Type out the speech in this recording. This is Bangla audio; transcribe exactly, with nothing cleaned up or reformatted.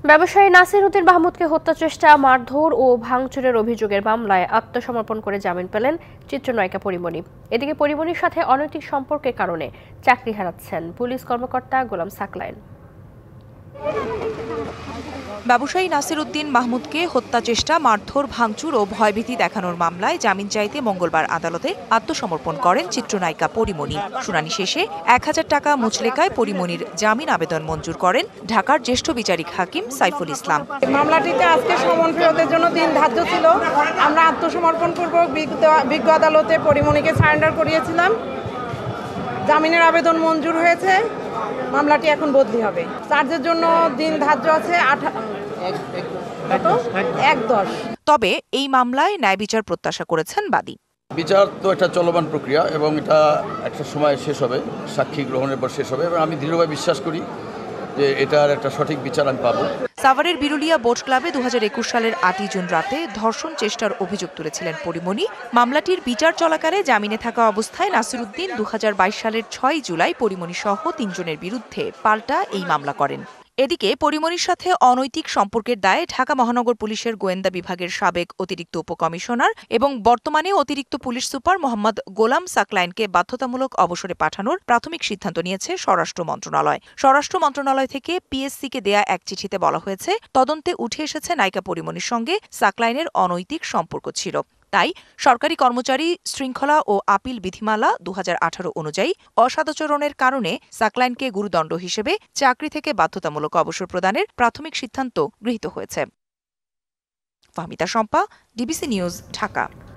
ব্যবসায়ী নাসির উদ্দিন মাহমুদকে হত্যা চেষ্টা, মারধর ও ভাঙচুরের অভিযোগের মামলায় আত্মসমর্পণ করে জামিন পেলেন চিত্রনায়িকা পরিমণি। এদিকে পরিমণির সাথে অনৈতিক সম্পর্কের কারণে চাকরি হারাচ্ছেন পুলিশ কর্মকর্তা গোলাম সাকলায়েন। ব্যবসায়ী নাসির উদ্দিন মাহমুদকে হত্যা চেষ্টা, মারধর, ভাঙচুর ও ভয়ভীতি দেখানোর মামলায় জামিন চাইতে মঙ্গলবার আদালতে আত্মসমর্পণ করেন চিত্রনায়িকা পরিমণি। শুনানি শেষে এক হাজার টাকা মুচলেকায় পরিমণির জামিন আবেদন মঞ্জুর করেন ঢাকার জ্যেষ্ঠ বিচারিক হাকিম সাইফুল ইসলাম। মামলাটিতে আজকে সমন ফেরতের জন্য দিন ধার্য ছিল। আমরা আত্মসমর্পণ পূর্বক বিজ্ঞ আদালতে পরিমণিকে সারেন্ডার করিয়েছিলাম। জামিনের আবেদন মঞ্জুর হয়েছে। মামলাটি এখন বদলি হবে। চার্জের জন্য দিন ধার্য আছে এক দশ। তবে এই মামলায় ন্যায় বিচার প্রত্যাশা করেছেন বাদী। বিচার তো একটা চলমান প্রক্রিয়া এবং এটা একটা সময় শেষ হবে, সাক্ষী গ্রহণের পর শেষ হবে এবং আমি দৃঢ়ভাবে বিশ্বাস করি যে এটার একটা সঠিক বিচার আমি পাবো। সাভারের বিরুলিয়া বোট ক্লাবে দু হাজার একুশ সালের আটই জুন রাতে ধর্ষণ চেষ্টার অভিযোগ তুলেছিলেন পরিমণি। মামলাটির বিচার চলাকালে জামিনে থাকা অবস্থায় নাসির উদ্দিন দু হাজার বাইশ সালের ছয় জুলাই পরিমণি সহ তিনজনের বিরুদ্ধে পাল্টা এই মামলা করেন। এদিকে পরিমণির সাথে অনৈতিক সম্পর্কের দায়ে ঢাকা মহানগর পুলিশের গোয়েন্দা বিভাগের সাবেক অতিরিক্ত উপকমিশনার এবং বর্তমানে অতিরিক্ত পুলিশ সুপার মোহাম্মদ গোলাম সাকলায়েনকে বাধ্যতামূলক অবসরে পাঠানোর প্রাথমিক সিদ্ধান্ত নিয়েছে স্বরাষ্ট্র মন্ত্রণালয়। স্বরাষ্ট্র মন্ত্রণালয় থেকে পিএসসিকে দেয়া এক চিঠিতে বলা হয়েছে, তদন্তে উঠে এসেছে নায়িকা পরিমণির সঙ্গে সাকলায়েনের অনৈতিক সম্পর্ক ছিল। তাই সরকারি কর্মচারী শৃঙ্খলা ও আপিল বিধিমালা দু হাজার আঠারো অনুযায়ী অসদাচরণের কারণে সাকলায়েনকে গুরুদণ্ড হিসেবে চাকরি থেকে বাধ্যতামূলক অবসর প্রদানের প্রাথমিক সিদ্ধান্ত গৃহীত হয়েছে। Fahmida Shampa, DBC news, Dhaka.